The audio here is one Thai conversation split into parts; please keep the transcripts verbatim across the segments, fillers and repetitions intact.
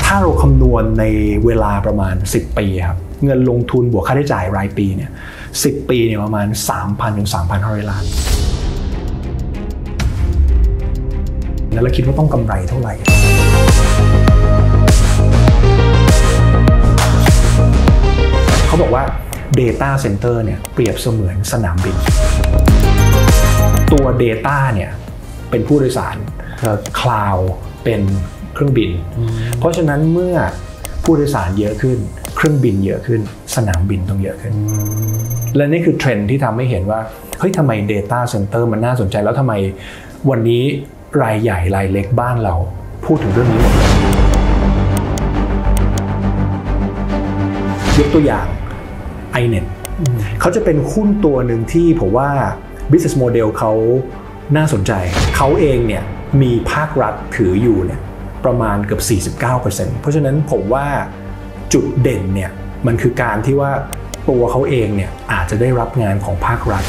ถ้าเราคำนวณในเวลาประมาณสิบปีครับเงินลงทุนบวกค่าใช้จ่ายรายปีเนี่ยสิบปีเนี่ยประมาณ สามพัน ถึง สามพันห้าร้อย ล้านแล้วเราคิดว่าต้องกำไรเท่าไหร่เขาบอกว่า Data Center เนี่ยเปรียบเสมือนสนามบินตัว Data เนี่ยเป็นผู้โดยสาร Cloud เป็นเครื่องบินเพราะฉะนั้นเมื่อผู้โดยสารเยอะขึ้นเครื่องบินเยอะขึ้นสนามบินต้องเยอะขึ้นและนี่คือเทรนด์ที่ทำให้เห็นว่าเฮ้ยทำไม Data Center มันน่าสนใจแล้วทำไมวันนี้รายใหญ่รายเล็กบ้านเราพูดถึงเรื่องนี้หมดยกตัวอย่าง ไอ เน็ต เขาจะเป็นหุ้นตัวหนึ่งที่ผมว่า business model เขาน่าสนใจเขาเองเนี่ยมีภาครัฐถืออยู่เนี่ยประมาณเกือบ สี่สิบเก้าเปอร์เซ็นต์ เพราะฉะนั้นผมว่าจุดเด่นเนี่ยมันคือการที่ว่าตัวเขาเองเนี่ยอาจจะได้รับงานของภาครัฐ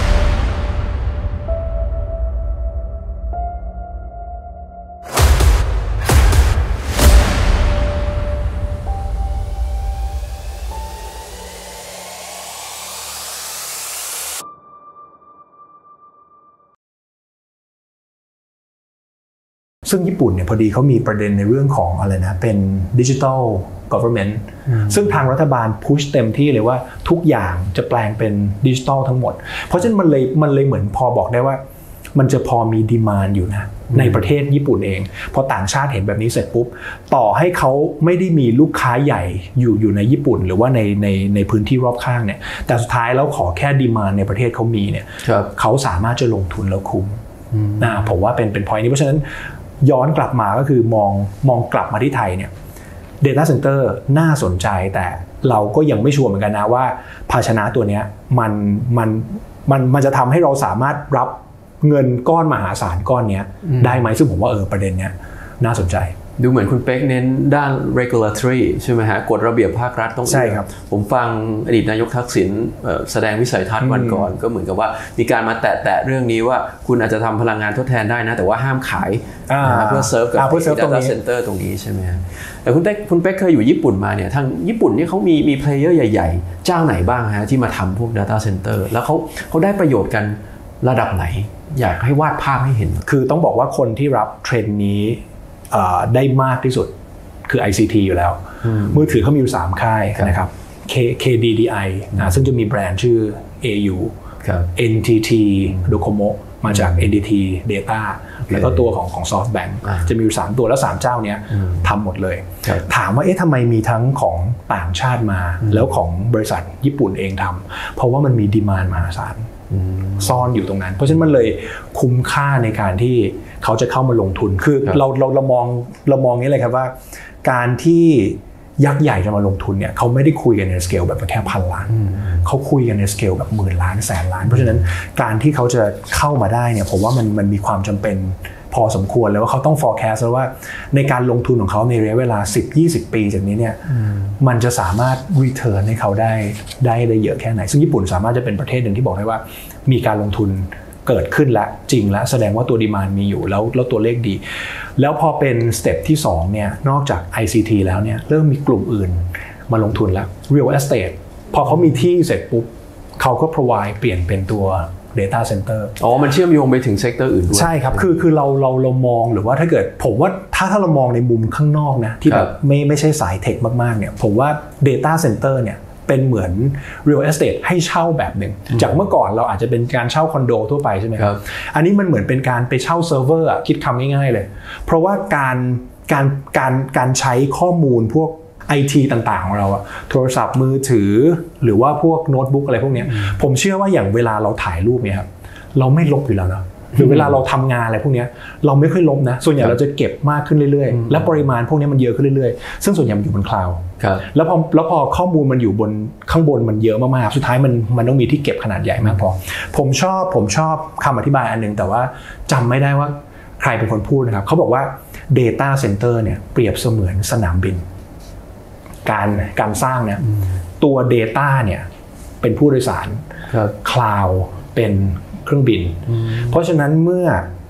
ซึ่งญี่ปุ่นเนี่ยพอดีเขามีประเด็นในเรื่องของอะไรนะเป็น Digital Government ซึ่งทางรัฐบาลพุชเต็มที่เลยว่าทุกอย่างจะแปลงเป็นดิจิทัลทั้งหมดเพราะฉะนั้นมันเลยมันเลยเหมือนพอบอกได้ว่ามันจะพอมีดีมานด์อยู่นะในประเทศญี่ปุ่นเองพอต่างชาติเห็นแบบนี้เสร็จปุ๊บต่อให้เขาไม่ได้มีลูกค้าใหญ่อยู่อยู่ในญี่ปุ่นหรือว่าในในในพื้นที่รอบข้างเนี่ยแต่สุดท้ายแล้วขอแค่ดีมานด์ในประเทศเขามีเนี่ยเขาสามารถจะลงทุนแล้วคุ้มนะผมว่าเป็นเป็น point นี้เพราะฉะนั้นย้อนกลับมาก็คือมองมองกลับมาที่ไทยเนี่ย Data Center น่าสนใจแต่เราก็ยังไม่ชัวร์เหมือนกันนะว่าภาชนะตัวนี้มันมันมันมันจะทำให้เราสามารถรับเงินก้อนมหาศาลก้อนนี้ได้ไหมซึ่งผมว่าเออประเด็นเนี้ยน่าสนใจดูเหมือนคุณเป๊กเน้นด้าน regulatory ใช่ไหมฮะกฎระเบียบภาครัฐต้องใช่ครับผมฟังอดีตนายกทักษิณแสดงวิสัยทัศน์วันก่อนก็เหมือนกับว่ามีการมาแตะๆเรื่องนี้ว่าคุณอาจจะทำพลังงานทดแทนได้นะแต่ว่าห้ามขายเพื่อเซิร์ฟกับ data center ตรงนี้ใช่ไหมฮะแต่คุณเป๊กคุณเป๊กเคยอยู่ญี่ปุ่นมาเนี่ยทางญี่ปุ่นนี่เขามีมีเพลเยอร์ใหญ่ๆเจ้าไหนบ้างฮะที่มาทำพวก data center แล้วเขาเขาได้ประโยชน์กันระดับไหนอยากให้วาดภาพให้เห็นคือต้องบอกว่าคนที่รับเทรนด์นี้ได้มากที่สุดคือ ไอ ซี ที อยู่แล้วมือถือเขามีอยู่สามค่ายนะครับ เค ดี ดี ไอ นะซึ่งจะมีแบรนด์ชื่อ เอ ยู เอ็น ที ที Docomo มาจาก เอ็น ที ที Data แล้วก็ตัวของของ SoftBank จะมีอยู่สามตัวแล้วสามเจ้านี้ทำหมดเลยถามว่าเอ๊ะทำไมมีทั้งของต่างชาติมาแล้วของบริษัทญี่ปุ่นเองทำเพราะว่ามันมีดีมานด์มหาศาลซ่อนอยู่ตรงนั้นเพราะฉะนั้นมันเลยคุ้มค่าในการที่เขาจะเข้ามาลงทุนคือเราเราเรามองเรามองนี้เลยครับว่าการที่ยักษ์ใหญ่จะมาลงทุนเนี่ยเขาไม่ได้คุยกันในสเกลแบบแค่พันล้านเขาคุยกันในสเกลแบบหมื่นล้านแสนล้านเพราะฉะนั้นการที่เขาจะเข้ามาได้เนี่ยผมว่ามันมันมีความจำเป็นพอสมควรแล้วว่าเขาต้อง forecast แล้วว่าในการลงทุนของเขาในระยะเวลา สิบถึงยี่สิบ ปีจากนี้เนี่ยมันจะสามารถ return ให้เขาได้ได้ได้เยอะแค่ไหนซึ่งญี่ปุ่นสามารถจะเป็นประเทศหนึ่งที่บอกได้ว่ามีการลงทุนเกิดขึ้นแล้วจริงแล้วแสดงว่าตัวดีมานด์มีอยู่แล้วแล้วตัวเลขดีแล้วพอเป็นสเต็ปที่สองเนี่ยนอกจาก ไอ ซี ที แล้วเนี่ยเริ่มมีกลุ่มอื่นมาลงทุนแล้ว real estate พอเขามีที่เสร็จปุ๊บเขาก็ provide เปลี่ยนเป็นตัวData Center อ๋อมันเชื่อมโยงไปถึงเซกเตอร์อื่นด้วยใช่ครับคือคือเราเราเรามองหรือว่าถ้าเกิดผมว่าถ้าถ้าเรามองในมุมข้างนอกนะที่แบบไม่ไม่ใช่สายเทคมากๆเนี่ยผมว่า Data Center เนี่ยเป็นเหมือน real estate ให้เช่าแบบหนึ่งจากเมื่อก่อนเราอาจจะเป็นการเช่าคอนโดทั่วไปใช่ไหมครับอันนี้มันเหมือนเป็นการไปเช่าเซิร์ฟเวอร์คิดคำง่ายๆเลยเพราะว่าการการการการใช้ข้อมูลพวกไอ ที ต่างๆของเราอะโทรศัพท์มือถือหรือว่าพวกโน้ตบุ๊กอะไรพวกนี้ผมเชื่อว่าอย่างเวลาเราถ่ายรูปเนี่ยครับเราไม่ลบอยู่แล้วนะหรือเวลาเราทำงานอะไรพวกนี้เราไม่ค่อยลบนะส่วนใหญ่เราจะเก็บมากขึ้นเรื่อยๆและปริมาณพวกนี้มันเยอะขึ้นเรื่อยๆซึ่งส่วนใหญ่มันอยู่บนคลาวด์แล้วพอแล้วพอข้อมูลมันอยู่บนข้างบนมันเยอะมากๆสุดท้ายมันมันต้องมีที่เก็บขนาดใหญ่มากพอผมชอบผมชอบคำอธิบายอันนึงแต่ว่าจำไม่ได้ว่าใครเป็นคนพูดนะครับเขาบอกว่า Data Center เนี่ยเปรียบเสมือนสนามบินการการสร้างเนี่ยตัว Data เนี่ยเป็นผู้โดยสาร Cloud เป็นเครื่องบินเพราะฉะนั้นเมื่อ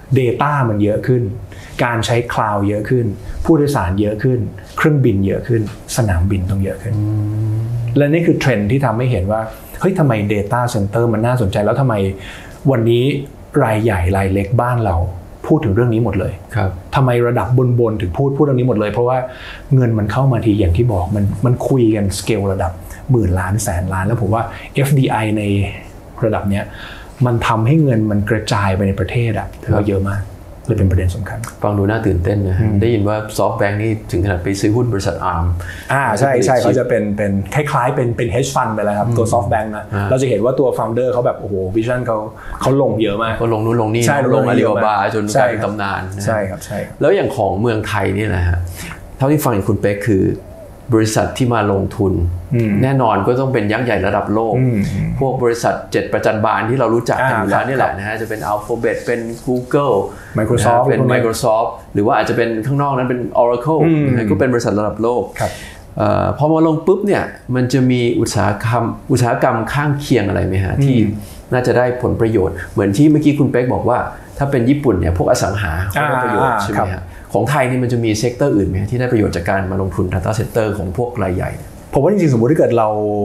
Data มันเยอะขึ้นการใช้คลาวด์เยอะขึ้นผู้โดยสารเยอะขึ้นเครื่องบินเยอะขึ้นสนามบินต้องเยอะขึ้นและนี่คือเทรนด์ที่ทำให้เห็นว่าเฮ้ยทำไม Data Center มันน่าสนใจแล้วทำไมวันนี้รายใหญ่รายเล็กบ้านเราพูดถึงเรื่องนี้หมดเลยครับทำไมระดับบนๆถึงพูดพูดเรื่องนี้หมดเลยเพราะว่าเงินมันเข้ามาทีอย่างที่บอกมันมันคุยกันสเกลระดับหมื่นล้านแสนล้านแล้วผมว่า เอฟ ดี ไอ ในระดับเนี้ยมันทำให้เงินมันกระจายไปในประเทศอะถือว่าเยอะมากเลยเป็นประเด็นสำคัญฟังดูน่าตื่นเต้นนะได้ยินว่าซอฟต์แบงค์นี่ถึงขนาดไปซื้อหุ้นบริษัท อาร์มอ่าใช่ใช่เขาจะเป็นเป็นคล้ายๆเป็นเป็น hedge fund ไปแล้วครับตัวซอฟต์แบงค์นะเราจะเห็นว่าตัว founder เขาแบบโอ้โหวิชั่นเขาเขาลงเยอะมากก็ลงนู้นลงนี่ลงอาลีบาบาจนกลายเป็นตำนานใช่ครับใช่แล้วอย่างของเมืองไทยนี่นะฮะเท่าที่ฟังจากคุณเป๊กคือบริษัทที่มาลงทุนแน่นอนก็ต้องเป็นยักษ์ใหญ่ระดับโลกพวกบริษัทเจ็ดประจันบานที่เรารู้จักกันอยู่แล้วนี่แหละนะฮะจะเป็น Alphabet เป็น Google Microsoft เป็น Microsoft หรือว่าอาจจะเป็นข้างนอกนั้นเป็น Oracle ก็เป็นบริษัทระดับโลกพอมาลงปุ๊บเนี่ยมันจะมีอุตสาหกรรมอุตสาหกรรมข้างเคียงอะไรไหมฮะที่น่าจะได้ผลประโยชน์เหมือนที่เมื่อกี้คุณเป๊กบอกว่าถ้าเป็นญี่ปุ่นเนี่ยพวกอสังหาได้ประโยชน์ใช่ไหมฮะของไทยนี่มันจะมีเซกเตอร์อื่นไหมที่ได้ประโยชน์จากการมาลงทุน Data Center ของพวกรายใหญ่ผมว่าจริงๆสมมติถ้าเกิดเรา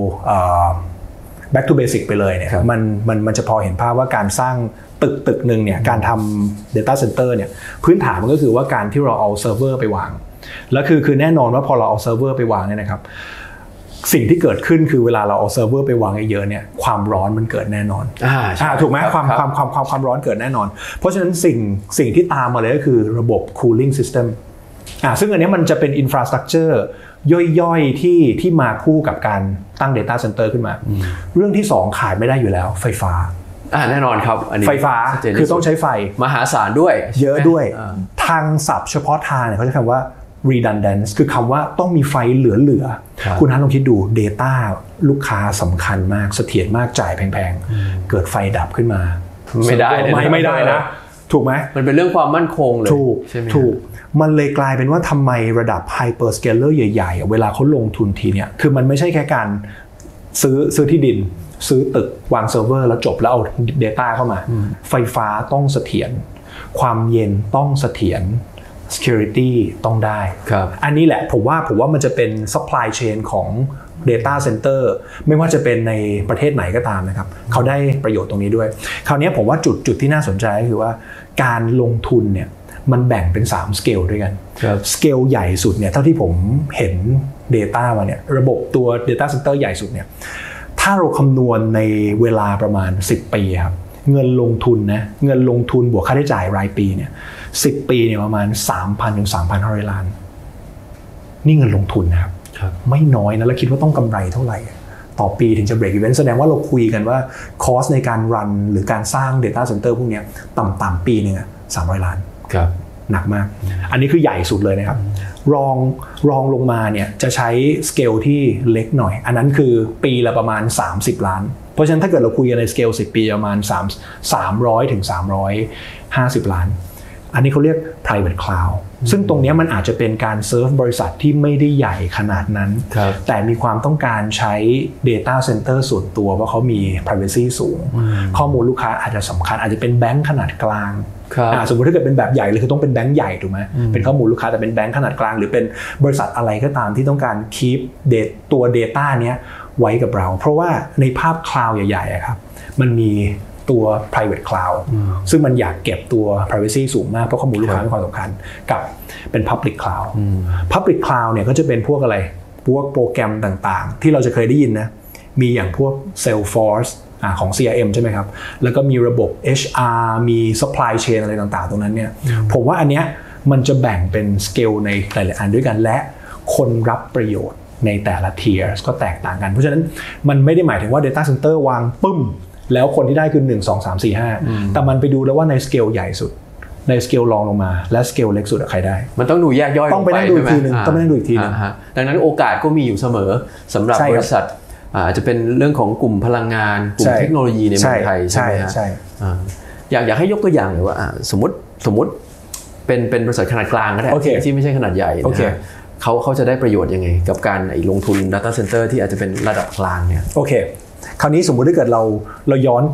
back to basic ไปเลยเนี่ยมันมันมันจะพอเห็นภาพว่าการสร้างตึกตึกหนึ่งเนี่ยการทำ Data Center เนี่ยพื้นฐานมันก็คือว่าการที่เราเอาเซิร์ฟเวอร์ไปวางแล้วคือคือแน่นอนว่าพอเราเอาเซิร์ฟเวอร์ไปวางเนี่ยนะครับสิ่งที่เกิดขึ้นคือเวลาเราเอาเซิร์ฟเวอร์ไปวางเยอะๆเนี่ยความร้อนมันเกิดแน่นอนอ่าถูกไหมความความความความความร้อนเกิดแน่นอนเพราะฉะนั้นสิ่งสิ่งที่ตามมาเลยก็คือระบบ cooling system อ่าซึ่งอันนี้มันจะเป็น infrastructure ย่อยๆที่ที่มาคู่กับการตั้ง data center ขึ้นมาเรื่องที่สองขาดไม่ได้อยู่แล้วไฟฟ้าอ่าแน่นอนครับอันนี้ไฟฟ้าคือต้องใช้ไฟมหาศาลด้วยเยอะด้วยทางศัพท์เฉพาะทางเนี่ยเขาจะคำว่า redundance คือคำว่าต้องมีไฟเหลือๆคุณท่านลองคิดดู Data ลูกค้าสำคัญมากเสถียรมากจ่ายแพงๆเกิดไฟดับขึ้นมาไม่ได้ไม่ไม่ได้นะถูกไหมมันเป็นเรื่องความมั่นคงเลยถูกถูกมันเลยกลายเป็นว่าทำไมระดับ hyperscaler ใหญ่ๆเวลาเขาลงทุนทีเนี่ยคือมันไม่ใช่แค่การซื้อซื้อที่ดินซื้อตึกวางเซิร์ฟเวอร์แล้วจบแล้วเอา Data เข้ามาไฟฟ้าต้องเสถียรความเย็นต้องเสถียรsecurity ต้องได้อันนี้แหละผมว่าผมว่ามันจะเป็น supply chain ของ data center ไม่ว่าจะเป็นในประเทศไหนก็ตามนะครับเขาได้ประโยชน์ตรงนี้ด้วยคราวนี้ผมว่าจุดจุดที่น่าสนใจก็คือว่าการลงทุนเนี่ยมันแบ่งเป็นสามสเกลด้วยกันสเกลใหญ่สุดเนี่ยเท่าที่ผมเห็น data มาเนี่ยระบบตัว data center ใหญ่สุดเนี่ยถ้าเราคำนวณในเวลาประมาณสิบปีครับเงินลงทุนนะเงินลงทุนบวกค่าใช้จ่ายรายปีเนี่ยสิบปีเนี่ยประมาณ สามพัน ถึง สามพันห้าร้อย ล้านนี่เงินลงทุนนะครับไม่น้อยนะแล้วคิดว่าต้องกำไรเท่าไหร่ต่อปีถึงจะ break even แสดงว่าเราคุยกันว่าคอสในการรันหรือการสร้าง data center พวกนี้ต่ำๆปีนึงอ่ะสามร้อยล้านครับหนักมากอันนี้คือใหญ่สุดเลยนะครับรองรองลงมาเนี่ยจะใช้สเกลที่เล็กหน่อยอันนั้นคือปีละประมาณสามสิบล้านเพราะฉะนั้นถ้าเกิดเราคุยกันในสเกลสิบปีประมาณ3 300ถึงสามร้อยห้าสิบล้านอันนี้เขาเรียก private cloud ซึ่งตรงนี้มันอาจจะเป็นการเซิร์ฟบริษัทที่ไม่ได้ใหญ่ขนาดนั้นแต่มีความต้องการใช้ data center ส่วนตัวเพราะเขามี privacy สูงข้อมูลลูกค้าอาจจะสำคัญอาจจะเป็นแบงค์ขนาดกลางสมมติถ้าเกิดเป็นแบบใหญ่เลยคือต้องเป็นแบงค์ใหญ่ถูกไหมเป็นข้อมูลลูกค้าแต่เป็นแบงค์ขนาดกลางหรือเป็นบริษัทอะไรก็ตามที่ต้องการ keep ตัว data เนี้ยไว้กับเราเพราะว่าในภาพ cloud ใหญ่ๆครับมันมีตัว private cloud ซึ่งมันอยากเก็บตัว privacy สูงมากเพราะข้อมูลลูกค้ามีความสำคัญกับเป็น public cloud public cloud เนี่ยก็จะเป็นพวกอะไรพวกโปรแกรมต่างๆที่เราจะเคยได้ยินนะมีอย่างพวก Salesforce ของ ซี อาร์ เอ็ม ใช่ไหมครับแล้วก็มีระบบ เอช อาร์ มี supply chain อะไรต่างๆตรงนั้นเนี่ยผมว่าอันเนี้ยมันจะแบ่งเป็นสเกลในหลายๆอันด้วยกันและคนรับประโยชน์ในแต่ละ tiers ก็แตกต่างกันเพราะฉะนั้นมันไม่ได้หมายถึงว่า data center วางปึ้มแล้วคนที่ได้คือหนึ่ง สอง สาม สี่ ห้าแต่มันไปดูแล้วว่าในสเกลใหญ่สุดในสเกลรองลงมาและสเกลเล็กสุดใครได้มันต้องดูแยกย่อยต้องไปนั่งดูอีกทีนึงต้องไปนั่งดูอีกทีนึงดังนั้นโอกาสก็มีอยู่เสมอสำหรับบริษัทอาจจะเป็นเรื่องของกลุ่มพลังงานกลุ่มเทคโนโลยีในเมืองไทยใช่ไหมฮะอยากอยากให้ยกตัวอย่างเลยว่าสมมติสมมติเป็นเป็นบริษัทขนาดกลางก็ได้ที่ไม่ใช่ขนาดใหญ่นะเขาเขาจะได้ประโยชน์ยังไงกับการลงทุน data center ที่อาจจะเป็นระดับกลางเนี่ยโอเคคราวนี้สมมุติถ้าเกิดเราเราย้อน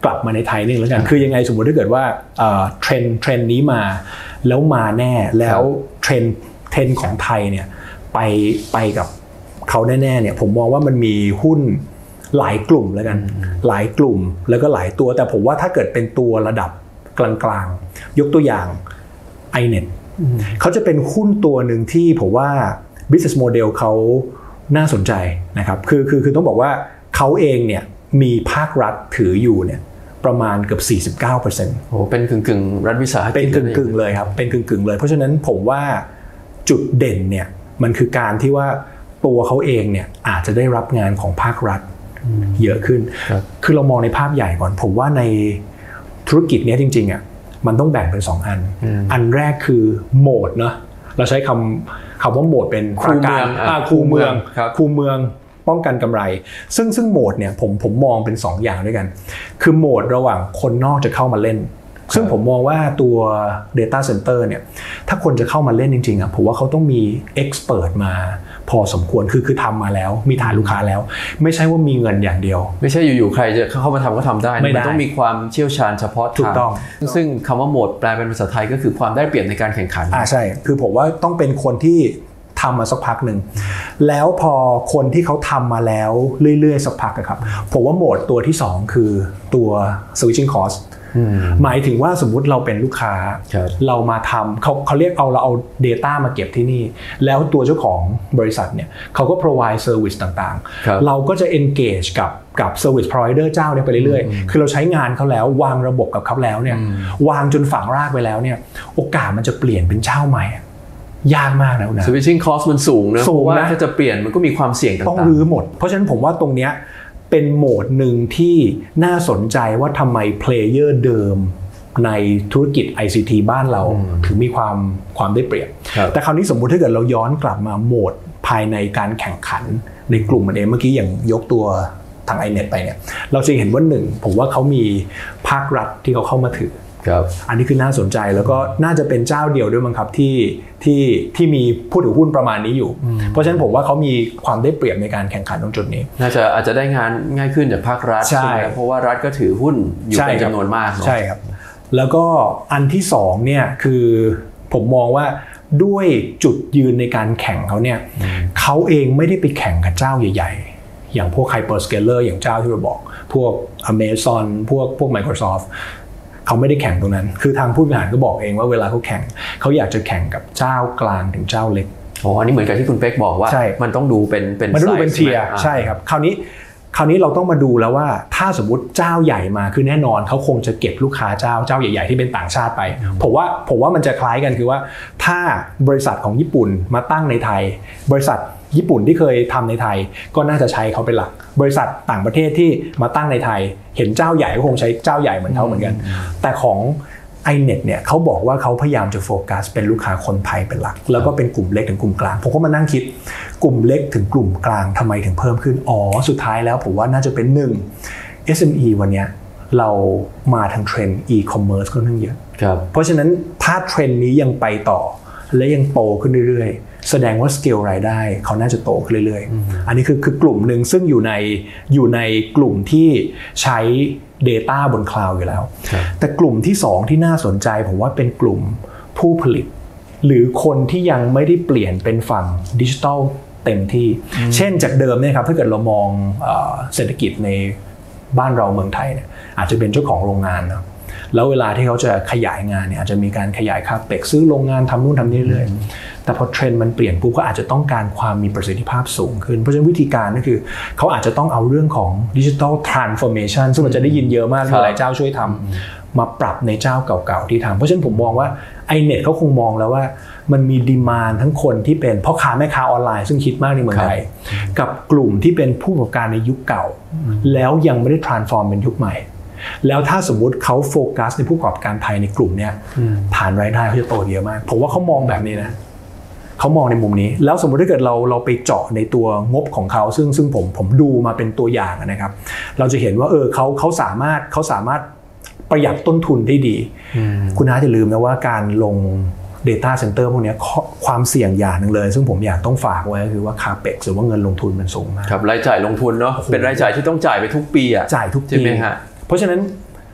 กลับมาในไทยนี่แล้วกันคือยังไงสมมติถ้าเกิดว่าเทรนเทรนนี้มาแล้วมาแน่แล้วเทรนเทรนของไทยเนี่ยไปไปกับเขาแน่ๆเนี่ยผมมองว่ามันมีหุ้นหลายกลุ่มแล้วกันหลายกลุ่มแล้วก็หลายตัวแต่ผมว่าถ้าเกิดเป็นตัวระดับกลางๆยกตัวอย่าง ไอ เน็ต เขาจะเป็นหุ้นตัวหนึ่งที่ผมว่า business model เขาน่าสนใจนะครับคือคือคือต้องบอกว่าเขาเองเนี่ยมีภาครัฐถืออยู่เนี่ยประมาณเกือบ สี่สิบเก้าเปอร์เซ็นต์โอ้เป็นกึ่งกึ่งรัฐวิสาหกิจเป็นกึ่งกึ่งเลยครับเป็นกึ่งกึ่งเลยเพราะฉะนั้นผมว่าจุดเด่นเนี่ยมันคือการที่ว่าตัวเขาเองเนี่ยอาจจะได้รับงานของภาครัฐเยอะขึ้นคือเรามองในภาพใหญ่ก่อนผมว่าในธุรกิจนี้จริงๆอ่ะมันต้องแบ่งเป็นสองอันอันแรกคือโหมดเนาะเราใช้คำคำว่าโหมดเป็นคูเมืองคูเมืองคูเมืองป้องกันกำไรซึ่งซึ่งโหมดเนี่ยผมผมมองเป็นสองอย่างด้วยกันคือโหมดระหว่างคนนอกจะเข้ามาเล่นซึ่งผมมองว่าตัว data center เนี่ยถ้าคนจะเข้ามาเล่นจริงๆอ่ะผมว่าเขาต้องมี expert มาพอสมควรคือคือทำมาแล้วมีฐานลูกค้าแล้วไม่ใช่ว่ามีเงินอย่างเดียวไม่ใช่อยู่ๆใครจะเข้ามาทำก็ทำได้มันต้องมีความเชี่ยวชาญเฉพาะทางถูกต้องซึ่งคำว่าโหมดแปลเป็นภาษาไทยก็คือความได้เปรียบในการแข่งขันอ่าใช่คือผมว่าต้องเป็นคนที่ทำมาสักพักหนึ่งแล้วพอคนที่เขาทำมาแล้วเรื่อยๆสักพักครับผมว่าโหมดตัวที่สองคือตัว switching costหมายถึงว่าสมมุติเราเป็นลูกค้าเรามาทำเขาเขาเรียกเอาเราเอา data มาเก็บที่นี่แล้วตัวเจ้าของบริษัทเนี่ยเขาก็ provide service ต่างๆเราก็จะ engage กับกับ service provider เจ้าเนี่ยไปเรื่อยๆคือเราใช้งานเขาแล้ววางระบบกับเขาแล้วเนี่ยวางจนฝังรากไปแล้วเนี่ยโอกาสมันจะเปลี่ยนเป็นเจ้าใหม่ยากมากนะ switching cost มันสูงนะเพราะว่าถ้าจะเปลี่ยนมันก็มีความเสี่ยงต่างๆต้องรื้อหมดเพราะฉะนั้นผมว่าตรงเนี้ยเป็นโหมดหนึ่งที่น่าสนใจว่าทำไมเพลเยอร์เดิมในธุรกิจ ไอ ซี ที บ้านเราถึงมีความความได้เปรียบแต่คราวนี้สมมุติถ้าเกิดเราย้อนกลับมาโหมดภายในการแข่งขันในกลุ่มมันเองเมื่อกี้อย่างยกตัวทาง ไอ เน็ต ไปเนี่ยเราจะเห็นว่าหนึ่งผมว่าเขามีภาครัฐที่เขาเข้ามาถืออันนี้คือน่าสนใจแล้วก็น่าจะเป็นเจ้าเดียวด้วยมั้งครับที่ที่ที่มีผู้ถือหุ้นประมาณนี้อยู่เพราะฉะนั้นผมว่าเขามีความได้เปรียบในการแข่งขันตรงจุดนี้น่าจะอาจจะได้งานง่ายขึ้นจากภาครัฐใช่เพราะว่ารัฐก็ถือหุ้นอยู่เป็นจำนวนมากใช่ครับแล้วก็อันที่สองเนี่ยคือผมมองว่าด้วยจุดยืนในการแข่งเขาเนี่ยเขาเองไม่ได้ไปแข่งกับเจ้าใหญ่ๆอย่างพวก Hyperscaler อย่างเจ้าที่เราบอกพวก Amazon พวกพวก Microsoftเขาไม่ได้แข่งตรงนั้นคือทางผู้บริหารก็บอกเองว่าเวลาเขาแข่งเขาอยากจะแข่งกับเจ้ากลางถึงเจ้าเล็กอ๋ออันนี้เหมือนกับที่คุณเป๊กบอกว่ามันต้องดูเป็นเป็นมันต้องดูเป็นเทียร์ใช่ครับคราวนี้คราวนี้เราต้องมาดูแล้วว่าถ้าสมมติเจ้าใหญ่มาคือแน่นอนเขาคงจะเก็บลูกค้าเจ้าเจ้าใหญ่ๆที่เป็นต่างชาติไปผมว่าผมว่ามันจะคล้ายกันคือว่าถ้าบริษัทของญี่ปุ่นมาตั้งในไทยบริษัทญี่ปุ่นที่เคยทำในไทยก็น่าจะใช้เขาเป็นหลักบริษัทต่างประเทศที่มาตั้งในไทยเห็นเจ้าใหญ่ก็คงใช้เจ้าใหญ่เหมือนเขาเหมือนกันแต่ของ ไอ เน็ต เนี่ยเขาบอกว่าเขาพยายามจะโฟกัสเป็นลูกค้าคนไทยเป็นหลักแล้วก็เป็นกลุ่มเล็กถึงกลุ่มกลางผมก็มานั่งคิดกลุ่มเล็กถึงกลุ่มกลางทำไมถึงเพิ่มขึ้นอ๋อสุดท้ายแล้วผมว่าน่าจะเป็นหนึ่ง เอส เอ็ม อี วันนี้เรามาทางเทรนด์ e-commerce ค่อนข้างเยอะเพราะฉะนั้นถ้าเทรนด์นี้ยังไปต่อและยังโตขึ้นเรื่อยๆแสดงว่าสเกลรายได้เขาน่าจะโตขึ้นเรื่อยๆอันนี้คือคือกลุ่มหนึ่งซึ่งอยู่ในอยู่ในกลุ่มที่ใช้ data บนคลาวด์อยู่แล้วแต่กลุ่มที่สองที่น่าสนใจผมว่าเป็นกลุ่มผู้ผลิตหรือคนที่ยังไม่ได้เปลี่ยนเป็นฝั่งดิจิทัลเต็มที่เช่นจากเดิมเนี่ยครับถ้าเกิดเรามองเศรษฐกิจในบ้านเราเมืองไทยเนี่ยอาจจะเป็นเจ้าของโรงงานเนาะแล้วเวลาที่เขาจะขยายงานเนี่ยอาจจะมีการขยายคาเปกซื้อโรงงานทำนู่นทำนี่เรื่อยแต่พอเทรนด์มันเปลี่ยนปุ๊บก็อาจจะต้องการความมีประสิทธิภาพสูงขึ้นเพราะฉะนั้นวิธีการก็คือเขาอาจจะต้องเอาเรื่องของดิจิทัลทรานส์ฟอร์เมชันซึ่งมันจะได้ยินเยอะมากหลายเจ้าช่วยทำมาปรับในเจ้าเก่าๆที่ทำเพราะฉะนั้นผมมองว่า ไอ เน็ต เขาคงมองแล้วว่ามันมีดีมานด์ทั้งคนที่เป็นพ่อค้าแม่ค้าออนไลน์ซึ่งคิดมากในเมืองไทยกับกลุ่มที่เป็นผู้ประกอบการในยุคเก่าแล้วยังไม่ได้ transform เป็นยุคใหม่แล้วถ้าสมมุติเขาโฟกัสในผู้ประกอบการไทยในกลุ่มเนี้ยฐานรายได้เขาจะโตเยอะมากผมว่าเขามองแบบนี้นะเขามองในมุมนี้แล้วสมมุติถ้าเกิดเราเราไปเจาะในตัวงบของเขาซึ่งซึ่งผมผมดูมาเป็นตัวอย่างนะครับเราจะเห็นว่าเออเขาเขาสามารถเขาสามารถประหยัดต้นทุนได้ดีคุณน้าจะลืมนะว่าการลง data center พวกนี้ความเสี่ยงอย่างนึงเลยซึ่งผมอยากต้องฝากไว้คือว่า capex หรือว่าเงินลงทุนมันสูงมากครับรายจ่ายลงทุนเนาะเป็นรายจ่ายที่ต้องจ่ายไปทุกปีอ่ะจ่ายทุกปีใช่ไหมฮะเพราะฉะนั้น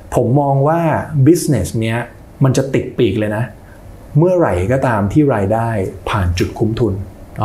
ผมมองว่า business เนี้ยมันจะติดปีกเลยนะเมื่อไหร่ก็ตามที่รายได้ผ่านจุดคุ้มทุน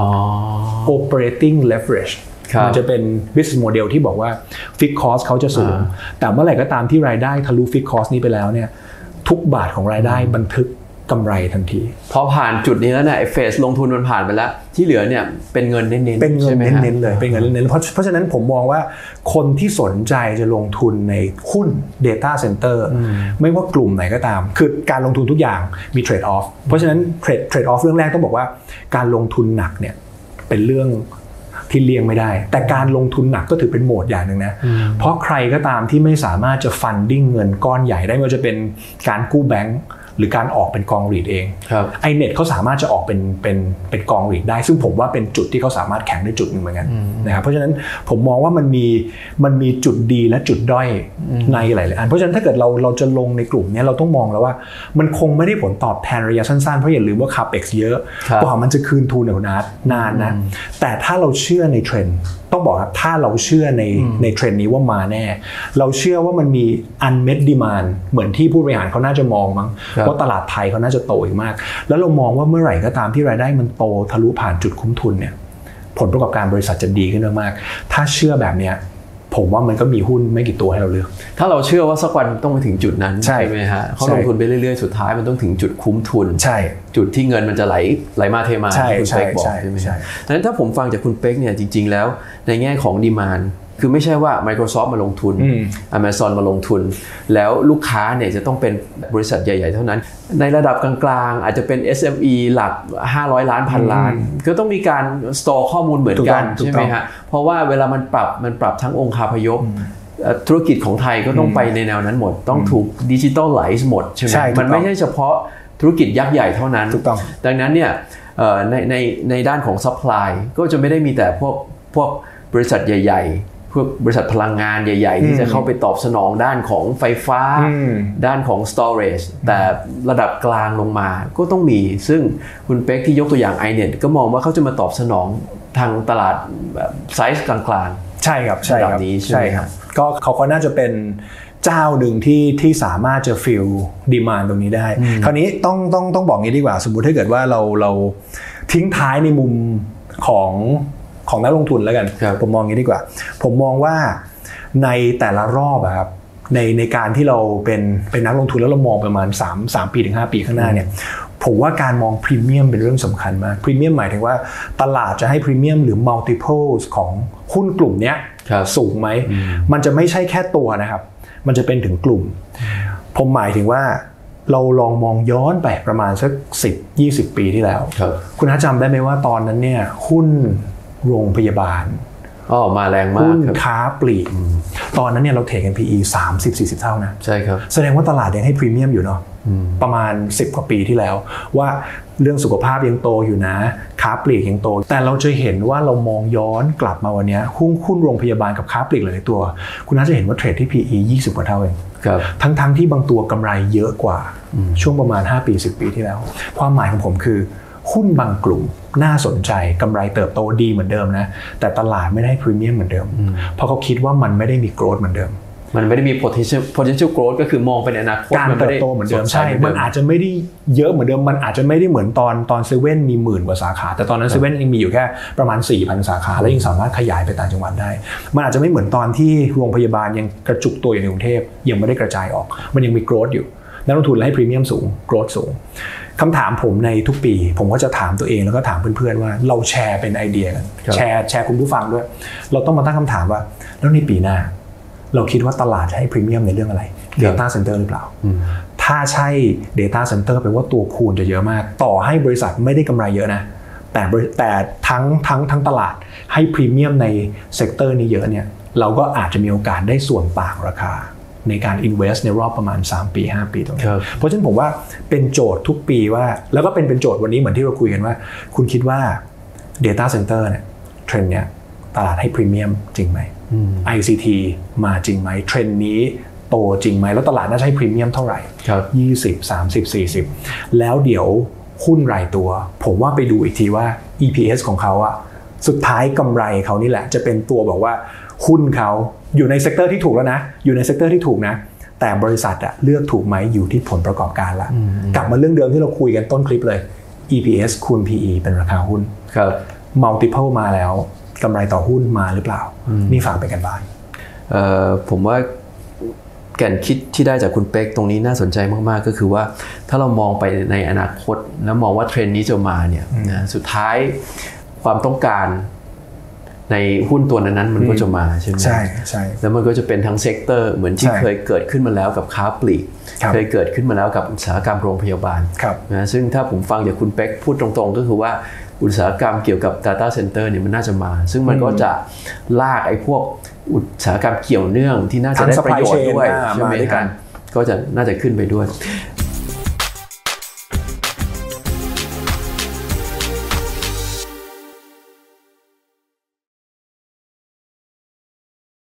operating leverage มันจะเป็น business model ที่บอกว่า fixed cost เขาจะสูงแต่เมื่อไหร่ก็ตามที่รายได้ทะลุ fixed cost นี้ไปแล้วเนี่ยทุกบาทของรายได้บันทึกกำไรทันทีพอผ่านจุดนี้แล้วเนี่ยเฟสลงทุนมันผ่านไปแล้วที่เหลือเนี่ยเป็นเงินเน้นๆเป็นเงินเน้นๆเลยเป็นเงินเน้นๆเพราะเพราะฉะนั้นผมมองว่าคนที่สนใจจะลงทุนในหุ้น data center ไม่ว่ากลุ่มไหนก็ตามคือการลงทุนทุกอย่างมี trade off เพราะฉะนั้น trade trade off เรื่องแรกต้องบอกว่าการลงทุนหนักเนี่ยเป็นเรื่องที่เลี่ยงไม่ได้แต่การลงทุนหนักก็ถือเป็นโหมดอย่างหนึ่งนะเพราะใครก็ตามที่ไม่สามารถจะ funding เงินก้อนใหญ่ได้ไม่ว่าจะเป็นการกู้แบงก์หรือการออกเป็นกองรีดเองไอเน็ตเขาสามารถจะออกเป็นเป็นเป็นกองรีดได้ซึ่งผมว่าเป็นจุดที่เขาสามารถแข่งได้จุดหนึ่งเหมือนกันนะครับเพราะฉะนั้นผมมองว่ามันมีมันมีจุดดีและจุดด้อยในหลายๆอันเพราะฉะนั้นถ้าเกิดเราเราจะลงในกลุ่มนี้เราต้องมองแล้วว่ามันคงไม่ได้ผลตอบแทนระยะสั้นๆเพราะอย่าลืมว่า capex เยอะกว่ามันจะคืนทุนเนี่ยนานนะแต่ถ้าเราเชื่อในเทรนด์ต้องบอกครับถ้าเราเชื่อในในเทรนด์นี้ว่ามาแน่เราเชื่อว่ามันมี unmet demand เหมือนที่ผู้บริหารเขาน่าจะมองมั้งว่าตลาดไทยเขาน่าจะโตอีกมากแล้วเรามองว่าเมื่อไหร่ก็ตามที่รายได้มันโตทะลุผ่านจุดคุ้มทุนเนี่ยผลประกอบการบริษัทจะดีขึ้นมากๆถ้าเชื่อแบบเนี้ยผมว่ามันก็มีหุ้นไม่กี่ตัวให้เราเลือกถ้าเราเชื่อว่าสักวันต้องไปถึงจุดนั้นใช่ไหมฮะเขาลงทุนไปเรื่อยๆสุดท้ายมันต้องถึงจุดคุ้มทุนใช่จุดที่เงินมันจะไหลไหลมาเทมาใช่คุณเป๊กบอกใช่ไหมใช่ดังนั้นถ้าผมฟังจากคุณเป๊กเนี่ยจริงๆแล้วในแง่ของดีมานด์คือไม่ใช่ว่า Microsoft มาลงทุน Amazon มาลงทุนแล้วลูกค้าเนี่ยจะต้องเป็นบริษัทใหญ่ๆเท่านั้นในระดับกลางๆอาจจะเป็น เอส เอ็ม อี หลักห้าร้อยล้านพันล้านก็ต้องมีการ store ข้อมูลเหมือนกันใช่ไหมฮะเพราะว่าเวลามันปรับมันปรับทั้งองค์คาพยพธุรกิจของไทยก็ต้องไปในแนวนั้นหมดต้องถูกดิจิทัลไลซ์หมดใช่ไหมมันไม่ใช่เฉพาะธุรกิจยักษ์ใหญ่เท่านั้นดังนั้นเนี่ยในในในด้านของซัพพลายก็จะไม่ได้มีแต่พวกพวกบริษัทใหญ่ๆพวกบริษัทพลังงานใหญ่ๆที่จะเข้าไปตอบสนองด้านของไฟฟ้าด้านของ storage แต่ระดับกลางลงมาก็ต้องมีซึ่งคุณเป๊กที่ยกตัวอย่าง ไอ เน็ต ก็มองว่าเขาจะมาตอบสนองทางตลาดแบบไซส์กลางๆใช่ครับใช่ครับนี้ใช่ครับก็เขาก็น่าจะเป็นเจ้าหนึ่งที่ที่สามารถจะฟิลดีมานด์ตรงนี้ได้คราวนี้ต้องต้องต้องบอกงี้ดีกว่าสมมุติถ้าเกิดว่าเราเราทิ้งท้ายในมุมของของนักลงทุนแล้วกันผมมองงี้ดีกว่าผมมองว่าในแต่ละรอบอะครับในในการที่เราเป็นเป็นนักลงทุนแล้วเรามองประมาณ3 3ปีถึงห้าปีข้างหน้าเนี่ยผมว่าการมองพรีเมียมเป็นเรื่องสำคัญมากพรีเมียมหมายถึงว่าตลาดจะให้พรีเมียมหรือ multiples ของหุ้นกลุ่มนี้สูงไหมมันจะไม่ใช่แค่ตัวนะครับมันจะเป็นถึงกลุ่มผมหมายถึงว่าเราลองมองย้อนไปประมาณสักสิบ ยี่สิบปีที่แล้วคุณจำได้ไหมว่าตอนนั้นเนี่ยหุ้นโรงพยาบาลอ๋อมาแรงมากหุ้นค้าปลีกตอนนั้นเนี่ยเราเทรดกัน พี อี สามสิบ สี่สิบเท่านะใช่ครับแสดงว่าตลาดยังให้พรีเมียมอยู่เนาะประมาณสิบกว่าปีที่แล้วว่าเรื่องสุขภาพยังโตอยู่นะค้าปลีกยังโตแต่เราจะเห็นว่าเรามองย้อนกลับมาวันนี้หุ้นหุ้นโรงพยาบาลกับค้าปลีกหลายตัวคุณน่าจะเห็นว่าเทรดที่ พี อี ยี่สิบกว่าเท่าเองทั้งทั้งที่บางตัวกำไรเยอะกว่าช่วงประมาณห้าปีสิบปีที่แล้วความหมายของผมคือหุ้นบางกลุ่มน่าสนใจกำไรเติบโตดีเหมือนเดิมนะแต่ตลาดไม่ได้พรีเมียมเหมือนเดิมเพราะเขาคิดว่ามันไม่ได้มีโกรทเหมือนเดิมมันไม่ได้มี potential potential growth ก็คือมองไปในอนาคตการเติบโตเหมือนเดิมใช่มันอาจจะไม่ได้เยอะเหมือนเดิมมันอาจจะไม่ได้เหมือนตอนตอนเซเว่นมีหมื่นกว่าสาขาแต่ตอนนั้นเซเว่นยังมีอยู่แค่ประมาณ สี่พัน สาขาแล้วยังสามารถขยายไปต่างจังหวัดได้มันอาจจะไม่เหมือนตอนที่โรงพยาบาลยังกระจุกตัวอยู่ในกรุงเทพยังไม่ได้กระจายออกมันยังมี growth อยู่นักลงทุนให้พรีเมียมสูง growth สูงคำถามผมในทุกปีผมก็จะถามตัวเองแล้วก็ถามเพื่อนๆว่าเราแชร์เป็นไอเดียกันแชร์แชร์คุณผู้ฟังด้วยเราต้องมาตั้งคำถามว่าแล้วในปีหน้าเราคิดว่าตลาดจะให้พรีเมียมในเรื่องอะไร Data Center หรือเปล่าถ้าใช่ Data Center แปลว่าตัวคูณจะเยอะมากต่อให้บริษัทไม่ได้กำไรเยอะนะแต่แต่ทั้งทั้งทั้งตลาดให้พรีเมียมในเซกเตอร์นี้เยอะเนี่ยเราก็อาจจะมีโอกาสได้ส่วนต่างราคาในการ invest ในรอบประมาณสามปีห้าปีตรงนี้เพราะฉะนั้นผมว่าเป็นโจทย์ทุกปีว่าแล้วก็เป็นเป็นโจทย์วันนี้เหมือนที่เราคุยกันว่าคุณคิดว่า Data Center เนี่ยเทรนด์เนี้ยตลาดให้พรีเมียมจริงไหม ไอ ซี ที มาจริงไหมเทรนด์นี้โตจริงไหมแล้วตลาดน่าจะให้พรีเมียมเท่าไหร่ยี่สิบ สามสิบ สี่สิบแล้วเดี๋ยวหุ้นรายตัวผมว่าไปดูอีกทีว่า อี พี เอส ของเขาอะสุดท้ายกำไรเขานี่แหละจะเป็นตัวบอกว่าหุ้นเขาอยู่ในเซกเตอร์ที่ถูกแล้วนะอยู่ในเซกเตอร์ที่ถูกนะแแต่บริษัทอะเลือกถูกไหมอยู่ที่ผลประกอบการละกลับมาเรื่องเดิมที่เราคุยกันต้นคลิปเลย อี พี เอส คูณ พี อี เป็นราคาหุ้นครับ multiple มาแล้วกำไรต่อหุ้นมาหรือเปล่านี่ฝากไปกันบ้างเอ่อผมว่าแก่นคิดที่ได้จากคุณเป๊กตรงนี้น่าสนใจมากๆก็คือว่าถ้าเรามองไปในอนาคตแล้วมองว่าเทรนด์นี้จะมาเนี่ยนะสุดท้ายความต้องการในหุ้นตัวนั้นๆมันก็จะมาใช่ไหมใช่ใช่แล้วมันก็จะเป็นทั้งเซกเตอร์เหมือนที่เคยเกิดขึ้นมาแล้วกับค้าปลีกเคยเกิดขึ้นมาแล้วกับอุตสาหกรรมโรงพยาบาลนะซึ่งถ้าผมฟังจากคุณเป๊กพูดตรงๆก็คือว่าอุตสาหกรรมเกี่ยวกับ Data Center เนี่ยมันน่าจะมาซึ่งมันก็จะลากไอ้พวกอุตสาหกรรมเกี่ยวเนื่องที่น่าจะได้ประโยชน์ด้วยใช่ไหมครับก็จะน่าจะขึ้นไปด้วย